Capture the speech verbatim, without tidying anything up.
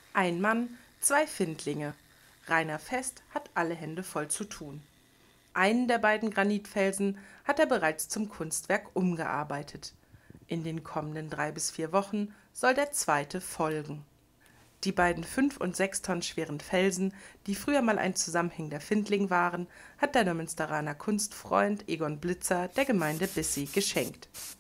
Ein Mann, zwei Findlinge. Rainer Fest hat alle Hände voll zu tun. Einen der beiden Granitfelsen hat er bereits zum Kunstwerk umgearbeitet. In den kommenden drei bis vier Wochen soll der zweite folgen. Die beiden fünf und sechs Tonnen schweren Felsen, die früher mal ein zusammenhängender Findling waren, hat der Neumünsteraner Kunstfreund Egon Blitzer der Gemeinde Bissy geschenkt.